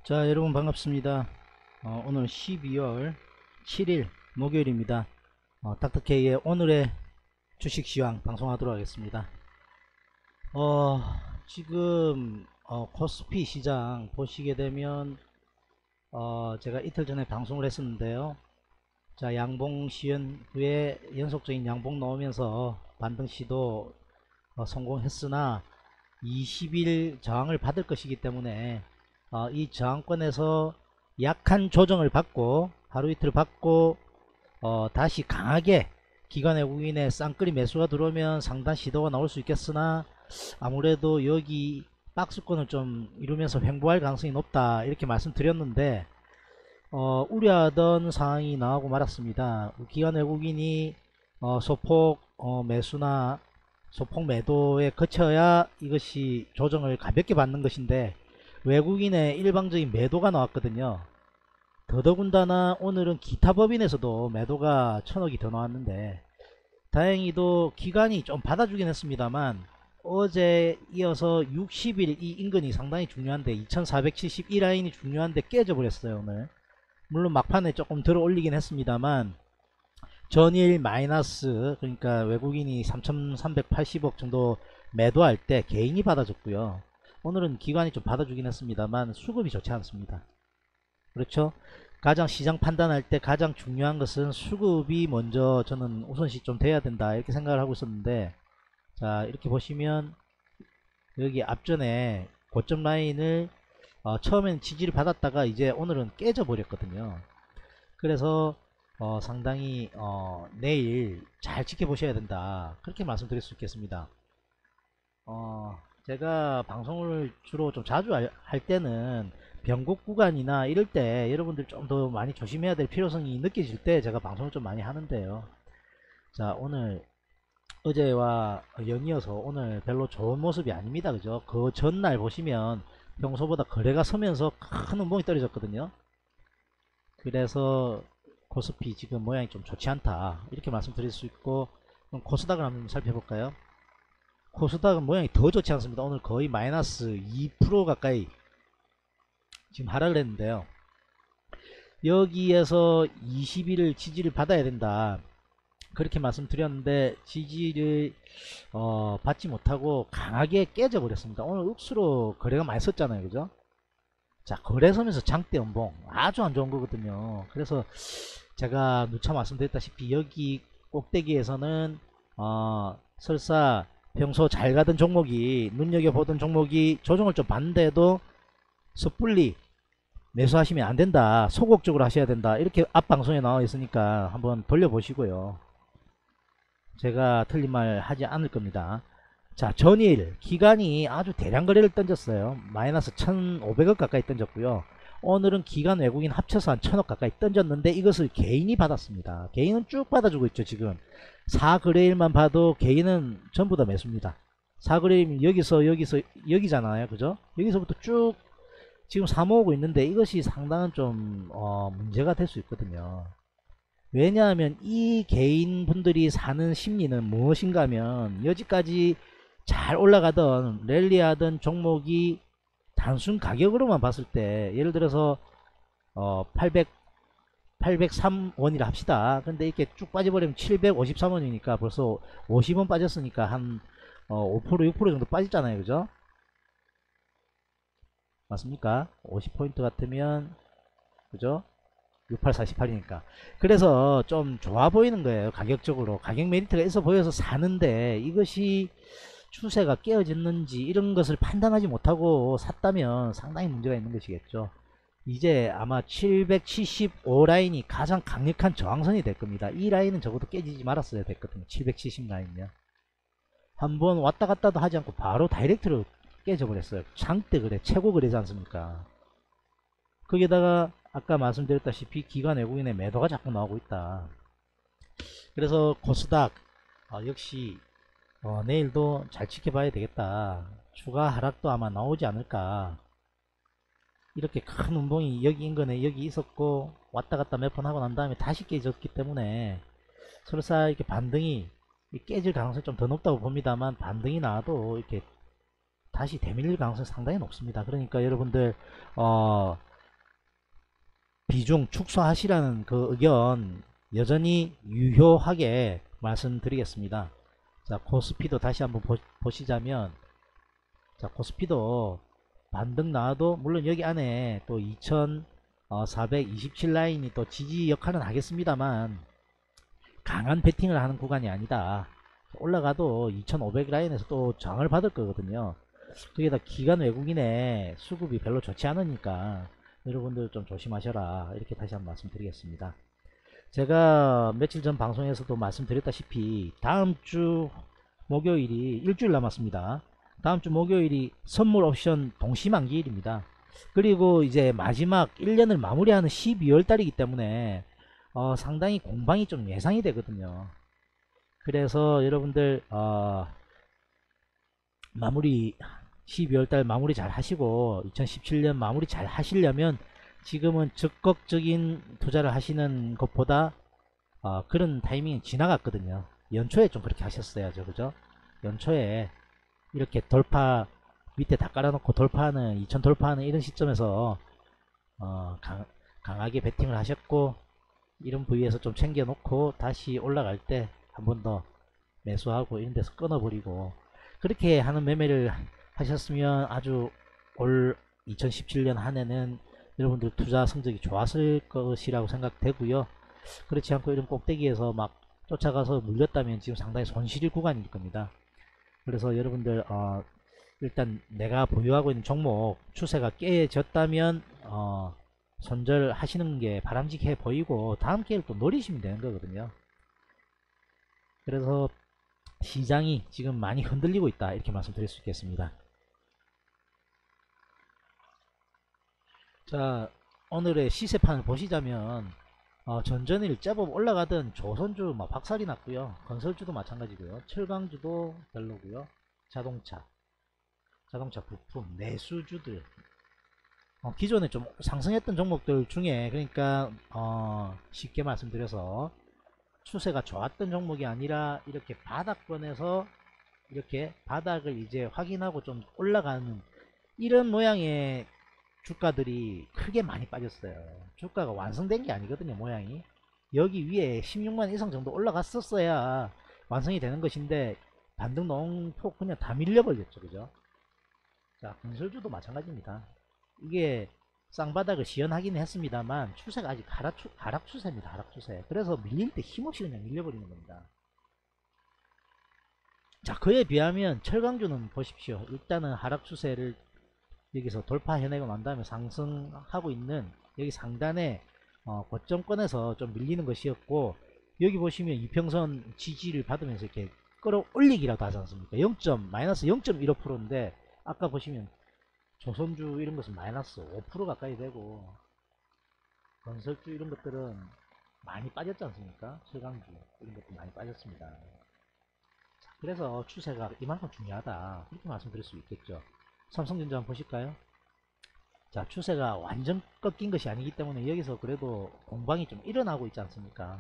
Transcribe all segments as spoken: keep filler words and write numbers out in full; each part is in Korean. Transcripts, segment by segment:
자, 여러분 반갑습니다. 어, 오늘 십이월 칠일 목요일입니다. 어, 닥터케이의 오늘의 주식시황 방송하도록 하겠습니다. 어, 지금 어, 코스피 시장 보시게 되면 어, 제가 이틀 전에 방송을 했었는데요. 자, 양봉 시연 후에 연속적인 양봉 나오면서 반등 시도 어, 성공했으나 이십 일 저항을 받을 것이기 때문에 어, 이 저항권에서 약한 조정을 받고 하루 이틀 받고 어, 다시 강하게 기관 외국인의 쌍끌이 매수가 들어오면 상단 시도가 나올 수 있겠으나 아무래도 여기 박스권을 좀 이루면서 횡보할 가능성이 높다 이렇게 말씀드렸는데 어, 우려하던 상황이 나오고 말았습니다. 기관 외국인이 어, 소폭 어, 매수나 소폭 매도에 거쳐야 이것이 조정을 가볍게 받는 것인데 외국인의 일방적인 매도가 나왔거든요. 더더군다나 오늘은 기타 법인에서도 매도가 천억이 더 나왔는데 다행히도 기관이 좀 받아주긴 했습니다만 어제 이어서 육십 일 이 인근이 상당히 중요한데 이천사백칠십이 라인이 중요한데 깨져버렸어요. 오늘 물론 막판에 조금 들어 올리긴 했습니다만 전일 마이너스, 그러니까 외국인이 삼천삼백팔십억 정도 매도할 때 개인이 받아줬고요. 오늘은 기관이 좀 받아주긴 했습니다만 수급이 좋지 않습니다. 그렇죠? 가장 시장 판단할 때 가장 중요한 것은 수급이 먼저 저는 우선시 좀 돼야 된다 이렇게 생각을 하고 있었는데, 자 이렇게 보시면 여기 앞전에 고점 라인을 어, 처음엔 지지를 받았다가 이제 오늘은 깨져 버렸거든요. 그래서 어, 상당히 어, 내일 잘 지켜보셔야 된다 그렇게 말씀드릴 수 있겠습니다. 어, 제가 방송을 주로 좀 자주 할, 할 때는 변곡 구간이나 이럴 때 여러분들 좀 더 많이 조심해야 될 필요성이 느껴질 때 제가 방송을 좀 많이 하는데요. 자, 오늘 어제와 연이어서 오늘 별로 좋은 모습이 아닙니다. 그죠? 그 전날 보시면 평소보다 거래가 서면서 큰 운봉이 떨어졌거든요. 그래서 코스피 지금 모양이 좀 좋지 않다 이렇게 말씀드릴 수 있고, 그럼 코스닥을 한번 살펴볼까요? 코스닥은 모양이 더 좋지 않습니다. 오늘 거의 마이너스 이 퍼센트 가까이 지금 하락을 했는데요. 여기에서 이십 일을 지지를 받아야 된다 그렇게 말씀드렸는데 지지를 어, 받지 못하고 강하게 깨져 버렸습니다. 오늘 억수로 거래가 많이 썼잖아요. 그죠? 자, 거래 서면서 장대 연봉 아주 안 좋은 거거든요. 그래서 제가 누차 말씀드렸다시피 여기 꼭대기에서는 어, 설사 평소 잘 가던 종목이 눈여겨보던 종목이 조정을 좀 받는데도 섣불리 매수하시면 안 된다, 소극적으로 하셔야 된다 이렇게 앞 방송에 나와 있으니까 한번 돌려보시고요. 제가 틀린 말 하지 않을 겁니다. 자, 전일 기간이 아주 대량 거래를 던졌어요. 마이너스 천오백억 가까이 던졌고요. 오늘은 기관 외국인 합쳐서 한 천억 가까이 던졌는데 이것을 개인이 받았습니다. 개인은 쭉 받아주고 있죠. 지금 사 거래일만 봐도 개인은 전부 다 매수입니다. 사 거래일이면 여기서 여기서 여기잖아요. 그죠? 여기서부터 쭉 지금 사 모으고 있는데 이것이 상당한 좀 어, 문제가 될 수 있거든요. 왜냐하면 이 개인분들이 사는 심리는 무엇인가 하면 여지까지 잘 올라가던 랠리하던 종목이 단순 가격으로만 봤을 때 예를 들어서 어 팔백, 팔백삼 원이라 합시다. 근데 이렇게 쭉 빠져버리면 칠백오십삼 원이니까 벌써 오십 원 빠졌으니까 한 어, 오 퍼센트 육 퍼센트 정도 빠졌잖아요. 그죠? 맞습니까? 오십 포인트 같으면 그죠? 육팔 사십팔이니까 그래서 좀 좋아 보이는 거예요. 가격적으로 가격 메리트가 있어 보여서 사는데 이것이 추세가 깨어졌는지 이런 것을 판단하지 못하고 샀다면 상당히 문제가 있는 것이겠죠. 이제 아마 칠백칠십오 라인이 가장 강력한 저항선이 될 겁니다. 이 라인은 적어도 깨지지 말았어야 됐거든요. 칠백칠십 라인요. 한번 왔다 갔다도 하지 않고 바로 다이렉트로 깨져버렸어요. 장대 거래 최고 거래지 않습니까? 거기에다가 아까 말씀드렸다시피 기관 외국인의 매도가 자꾸 나오고 있다. 그래서 코스닥 어, 역시 어, 내일도 잘 지켜봐야 되겠다. 추가 하락도 아마 나오지 않을까. 이렇게 큰 운봉이 여기 인근에 여기 있었고 왔다 갔다 몇 번 하고 난 다음에 다시 깨졌기 때문에 설사 이렇게 반등이 깨질 가능성이 좀 더 높다고 봅니다만 반등이 나와도 이렇게 다시 되밀릴 가능성이 상당히 높습니다. 그러니까 여러분들 어 비중 축소하시라는 그 의견 여전히 유효하게 말씀드리겠습니다. 자, 코스피도 다시 한번 보, 보시자면, 자, 코스피도 반등 나와도 물론 여기 안에 또 이천사백이십칠 라인이 또 지지 역할은 하겠습니다만 강한 베팅을 하는 구간이 아니다. 올라가도 이천오백 라인에서 또 저항을 받을 거거든요. 거기다 기관 외국인의 수급이 별로 좋지 않으니까 여러분들 좀 조심하셔라, 이렇게 다시 한번 말씀드리겠습니다. 제가 며칠 전 방송에서도 말씀드렸다시피 다음주 목요일이 일주일 남았습니다. 다음주 목요일이 선물 옵션 동시만기일입니다. 그리고 이제 마지막 일 년을 마무리하는 십이월 달이기 때문에 어, 상당히 공방이 좀 예상이 되거든요. 그래서 여러분들 어, 마무리 십이월 달 마무리 잘 하시고 이천십칠 년 마무리 잘 하시려면 지금은 적극적인 투자를 하시는 것보다 어, 그런 타이밍이 지나갔거든요. 연초에 좀 그렇게 하셨어야죠. 그죠? 연초에 이렇게 돌파 밑에 다 깔아놓고 돌파하는 이천 돌파하는 이런 시점에서 어, 강, 강하게 베팅을 하셨고 이런 부위에서 좀 챙겨 놓고 다시 올라갈 때 한 번 더 매수하고 이런 데서 끊어버리고 그렇게 하는 매매를 하셨으면 아주 올 이천십칠 년 한 해는 여러분들 투자 성적이 좋았을 것이라고 생각되고요. 그렇지 않고 이런 꼭대기에서 막 쫓아가서 물렸다면 지금 상당히 손실일 구간일 겁니다. 그래서 여러분들 어, 일단 내가 보유하고 있는 종목 추세가 깨졌다면 어, 손절하시는 게 바람직해 보이고 다음 기회를 또 노리시면 되는 거거든요. 그래서 시장이 지금 많이 흔들리고 있다, 이렇게 말씀드릴 수 있겠습니다. 자, 오늘의 시세판을 보시자면 어, 전전일 제법 올라가던 조선주 막 박살이 났고요. 건설주도 마찬가지고요. 철강주도 별로고요. 자동차, 자동차 부품, 내수주들 어, 기존에 좀 상승했던 종목들 중에 그러니까 어, 쉽게 말씀드려서 추세가 좋았던 종목이 아니라 이렇게 바닥권에서 이렇게 바닥을 이제 확인하고 좀 올라가는 이런 모양의 주가들이 크게 많이 빠졌어요. 주가가 완성된 게 아니거든요. 모양이 여기 위에 십육만 이상 정도 올라갔었어야 완성이 되는 것인데 반등 농폭 그냥 다 밀려버렸죠. 그죠? 자, 건설주도 마찬가지입니다. 이게 쌍바닥을 시연하긴 했습니다만 추세가 아직 하락, 추, 하락 추세입니다. 하락 추세. 그래서 밀릴 때 힘없이 그냥 밀려버리는 겁니다. 자, 그에 비하면 철강주는 보십시오. 일단은 하락 추세를 여기서 돌파해내고 난 다음에 상승하고 있는 여기 상단에 어, 고점권에서 좀 밀리는 것이었고 여기 보시면 이평선 지지를 받으면서 이렇게 끌어올리기라도 하지 않습니까? 영. 마이너스 영 점 일오 퍼센트인데 아까 보시면 조선주 이런 것은 마이너스 오 퍼센트 가까이 되고 건설주 이런 것들은 많이 빠졌지 않습니까? 철강주 이런 것도 많이 빠졌습니다. 자, 그래서 추세가 이만큼 중요하다, 이렇게 말씀드릴 수 있겠죠. 삼성전자 한번 보실까요? 자, 추세가 완전 꺾인 것이 아니기 때문에 여기서 그래도 공방이 좀 일어나고 있지 않습니까?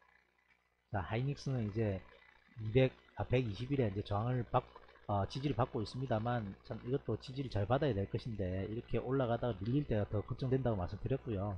자, 하이닉스는 이제 이백, 아, 백이십 일에 이제 저항을 받, 어, 지지를 받고 있습니다만 참 이것도 지지를 잘 받아야 될 것인데 이렇게 올라가다가 밀릴 때가 더 걱정된다고 말씀드렸고요.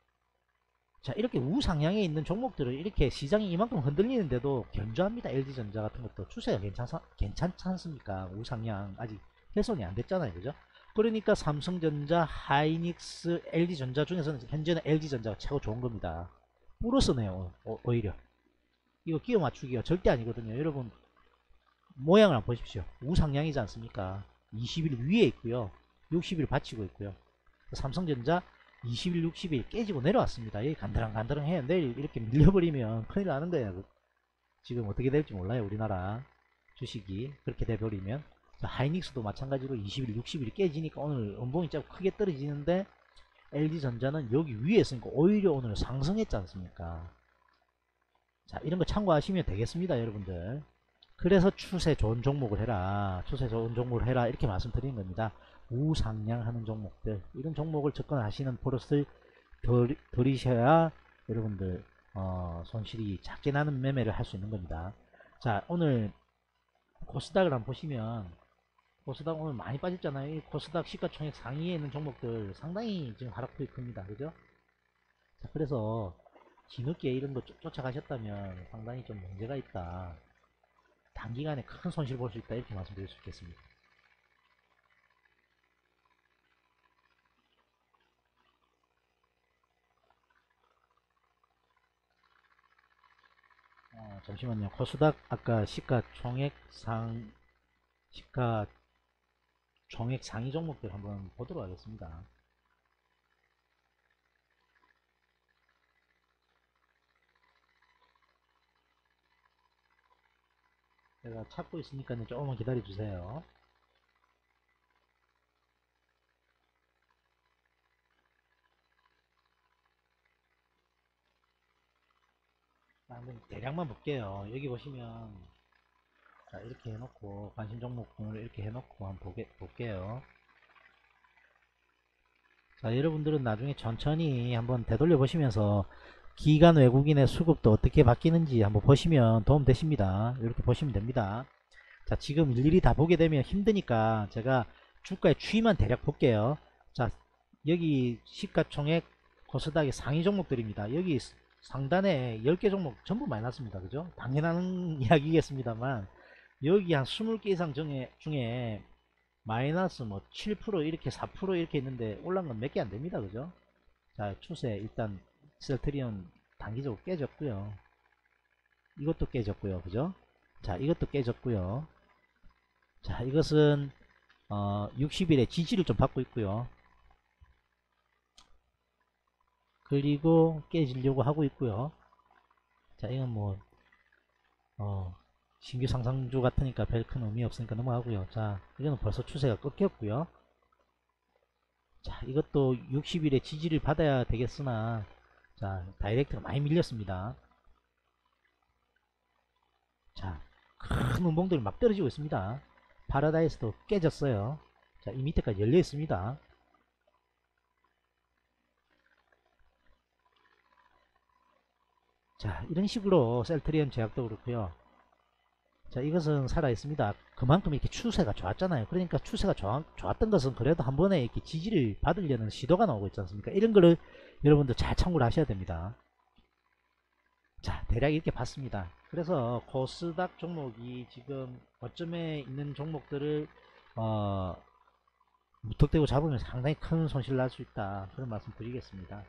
자, 이렇게 우상향에 있는 종목들을 이렇게 시장이 이만큼 흔들리는데도 견조합니다. 엘지전자 같은 것도 추세가 괜찮사, 괜찮지 않습니까? 우상향 아직 훼손이 안 됐잖아요. 그죠? 그러니까 삼성전자, 하이닉스, 엘지전자 중에서는 현재는 엘지전자가 최고 좋은 겁니다. 플러스네요. 어, 오히려 이거 끼워 맞추기가 절대 아니거든요. 여러분 모양을 한번 보십시오. 우상향이지 않습니까? 이십 일 위에 있고요. 육십 일 받치고 있고요. 삼성전자 이십 일, 육십 일 깨지고 내려왔습니다. 여기 간드랑간드랑 해요. 내일 이렇게 밀려버리면 큰일 나는 거예요. 지금 어떻게 될지 몰라요. 우리나라 주식이 그렇게 돼버리면. 하이닉스도 마찬가지로 이십 일, 육십 일 깨지니까 오늘 음봉이 좀 크게 떨어지는데 엘지전자는 여기 위에 있으니까 오히려 오늘 상승했지 않습니까? 자, 이런 거 참고하시면 되겠습니다. 여러분들. 그래서 추세 좋은 종목을 해라, 추세 좋은 종목을 해라, 이렇게 말씀드리는 겁니다. 우상향하는 종목들, 이런 종목을 접근하시는 버릇을 들, 들이셔야 여러분들 어, 손실이 작게 나는 매매를 할 수 있는 겁니다. 자, 오늘 코스닥을 한번 보시면 코스닥 오늘 많이 빠졌잖아요. 이 코스닥 시가총액 상위에 있는 종목들 상당히 지금 하락폭이 큽니다. 그죠? 자, 그래서 뒤늦게 이런 거 쫓- 쫓아가셨다면 상당히 좀 문제가 있다. 단기간에 큰 손실 볼 수 있다. 이렇게 말씀드릴 수 있겠습니다. 어, 잠시만요. 코스닥 아까 시가총액 상 시가 총액 상위 종목들 한번 보도록 하겠습니다. 제가 찾고 있으니까 조금만 기다려 주세요. 한번 대략만 볼게요. 여기 보시면 자, 이렇게 해놓고 관심 종목군을 이렇게 해놓고 한번 보게, 볼게요. 자, 여러분들은 나중에 천천히 한번 되돌려 보시면서 기관 외국인의 수급도 어떻게 바뀌는지 한번 보시면 도움 되십니다. 이렇게 보시면 됩니다. 자, 지금 일일이 다 보게 되면 힘드니까 제가 주가의 추이만 대략 볼게요. 자, 여기 시가총액 코스닥의 상위 종목들입니다. 여기 상단에 열 개 종목 전부 마이너스입니다. 그죠? 당연한 이야기겠습니다만 여기 한 스무 개 이상 중에, 중에 마이너스 뭐 칠 퍼센트 이렇게 사 퍼센트 이렇게 있는데 올라간 건 몇 개 안 됩니다. 그죠? 자, 추세 일단 셀트리온 단기적으로 깨졌고요. 이것도 깨졌고요. 그죠? 자, 이것도 깨졌고요. 자, 이것은 어, 육십 일에 지지를 좀 받고 있고요. 그리고 깨지려고 하고 있고요. 자, 이건 뭐 어, 신규 상승주 같으니까 별 큰 의미 없으니까 넘어가고요. 자, 이거는 벌써 추세가 꺾였고요. 자, 이것도 육십 일에 지지를 받아야 되겠으나 자, 다이렉트가 많이 밀렸습니다. 자, 큰 운봉들이 막 떨어지고 있습니다. 파라다이스도 깨졌어요. 자, 이 밑에까지 열려 있습니다. 자, 이런 식으로 셀트리온 제약도 그렇고요. 자, 이것은 살아 있습니다. 그만큼 이렇게 추세가 좋았잖아요. 그러니까 추세가 좋아, 좋았던 것은 그래도 한 번에 이렇게 지지를 받으려는 시도가 나오고 있지 않습니까? 이런 거를 여러분들 잘 참고를 하셔야 됩니다. 자, 대략 이렇게 봤습니다. 그래서 코스닥 종목이 지금 거점에 있는 종목들을 어, 무턱대고 잡으면 상당히 큰 손실 날 수 있다. 그런 말씀 드리겠습니다.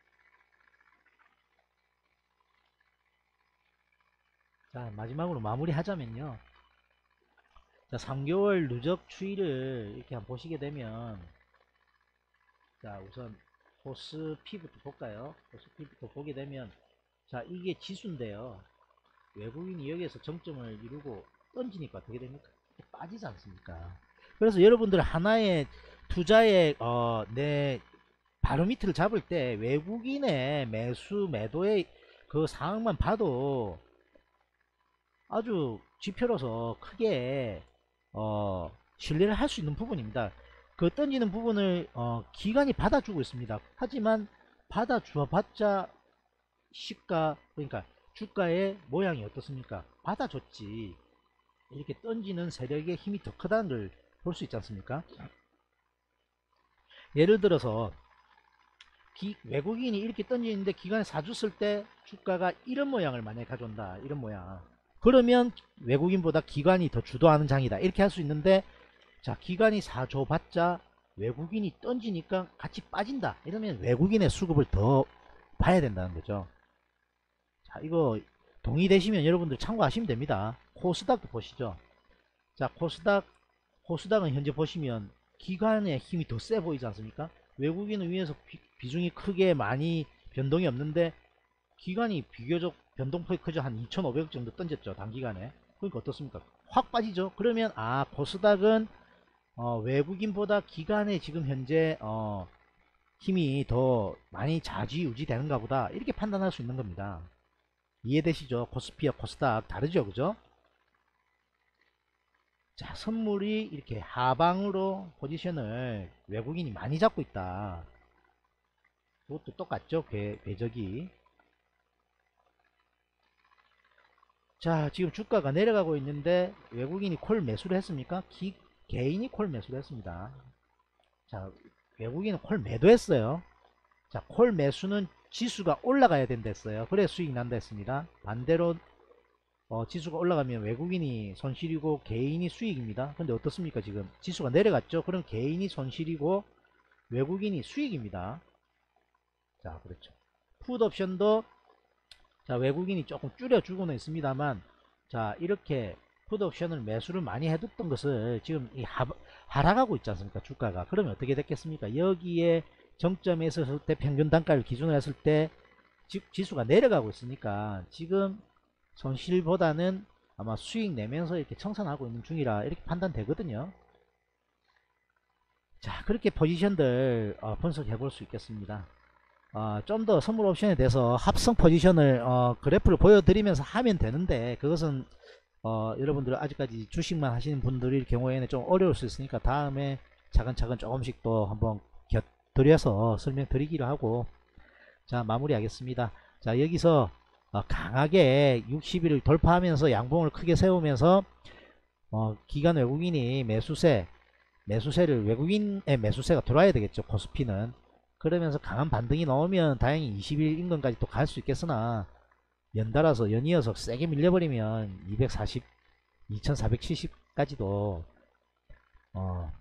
자, 마지막으로 마무리 하자면요. 자, 삼 개월 누적 추이를 이렇게 한번 보시게 되면 자, 우선 코스피부터 볼까요? 코스피부터 보게 되면 자, 이게 지수인데요. 외국인이 여기에서 정점을 이루고 던지니까 어떻게 됩니까? 빠지지 않습니까? 그래서 여러분들 하나의 투자의 어, 내 바로미터를 잡을 때 외국인의 매수 매도의 그 상황만 봐도 아주 지표로서 크게 어, 신뢰를 할 수 있는 부분입니다. 그 던지는 부분을 어, 기관이 받아주고 있습니다. 하지만 받아주어 봤자 시가 그러니까 주가의 모양이 어떻습니까? 받아줬지. 이렇게 던지는 세력의 힘이 더 크다는 걸 볼 수 있지 않습니까? 예를 들어서 기, 외국인이 이렇게 던지는데 기관에 사줬을 때 주가가 이런 모양을 만약에 가져온다. 이런 모양. 그러면 외국인보다 기관이 더 주도하는 장이다. 이렇게 할 수 있는데 자, 기관이 사줘봤자 외국인이 던지니까 같이 빠진다. 이러면 외국인의 수급을 더 봐야 된다는 거죠. 자, 이거 동의되시면 여러분들 참고하시면 됩니다. 코스닥도 보시죠. 자, 코스닥, 코스닥은 현재 보시면 기관의 힘이 더 세 보이지 않습니까? 외국인은 위에서 비, 중이 크게 많이 변동이 없는데 기관이 비교적 변동폭이 크죠. 한 이천오백억 정도 던졌죠. 단기간에. 그러니까 어떻습니까? 확 빠지죠. 그러면 아, 코스닥은 어, 외국인보다 기관에 지금 현재 어, 힘이 더 많이 좌지우지 되는가 보다. 이렇게 판단할 수 있는 겁니다. 이해되시죠? 코스피와 코스닥 다르죠, 그죠? 자, 선물이 이렇게 하방으로 포지션을 외국인이 많이 잡고 있다. 그것도 똑같죠, 궤, 궤적이. 자, 지금 주가가 내려가고 있는데 외국인이 콜 매수를 했습니까? 기, 개인이 콜 매수를 했습니다. 자, 외국인은 콜 매도했어요. 자, 콜 매수는 지수가 올라가야 된다 했어요. 그래 수익 난다 했습니다. 반대로 어, 지수가 올라가면 외국인이 손실이고 개인이 수익입니다. 근데 어떻습니까? 지금 지수가 내려갔죠. 그럼 개인이 손실이고 외국인이 수익입니다. 자, 그렇죠. 풋 옵션도 자, 외국인이 조금 줄여주고는 있습니다만, 자, 이렇게 풋 옵션을 매수를 많이 해뒀던 것을 지금 이 하, 하락하고 있지 않습니까? 주가가. 그러면 어떻게 됐겠습니까? 여기에 정점에 있었을 때 평균 단가를 기준으로 했을 때 지, 지수가 내려가고 있으니까 지금 손실보다는 아마 수익 내면서 이렇게 청산하고 있는 중이라 이렇게 판단되거든요. 자, 그렇게 포지션들 어, 분석해 볼 수 있겠습니다. 어, 좀 더 선물 옵션에 대해서 합성 포지션을 어, 그래프를 보여드리면서 하면 되는데 그것은 어, 여러분들 아직까지 주식만 하시는 분들일 경우에는 좀 어려울 수 있으니까 다음에 차근차근 조금씩 또 한번 곁들여서 설명드리기로 하고, 자, 마무리하겠습니다. 자, 여기서 어, 강하게 육십 일을 돌파하면서 양봉을 크게 세우면서 어, 기관 외국인이 매수세 매수세를 외국인의 매수세가 들어와야 되겠죠. 코스피는. 그러면서 강한 반등이 나오면 다행히 이십 일 인근까지 또 갈 수 있겠으나 연달아서 연이어서 세게 밀려버리면 이백사십 이천사백칠십까지도 어,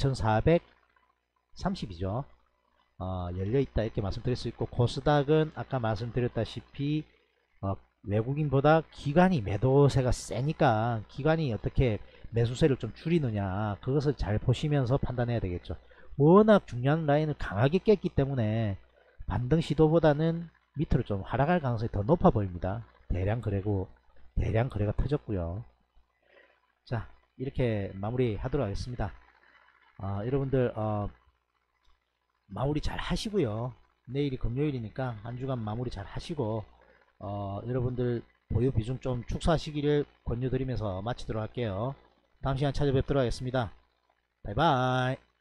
이천사백삼십이죠. 어, 열려있다 이렇게 말씀드릴 수 있고, 코스닥은 아까 말씀드렸다시피 어, 외국인보다 기관이 매도세가 세니까 기관이 어떻게 매수세를 좀 줄이느냐, 그것을 잘 보시면서 판단해야 되겠죠. 워낙 중요한 라인을 강하게 깼기 때문에 반등 시도보다는 밑으로 좀 하락할 가능성이 더 높아 보입니다. 대량 거래고 대량 거래가 터졌고요. 자, 이렇게 마무리 하도록 하겠습니다. 어, 여러분들 어, 마무리 잘 하시고요. 내일이 금요일이니까 한 주간 마무리 잘 하시고 어, 여러분들 보유 비중 좀 축소하시기를 권유드리면서 마치도록 할게요. 다음 시간 찾아뵙도록 하겠습니다. 바이바이.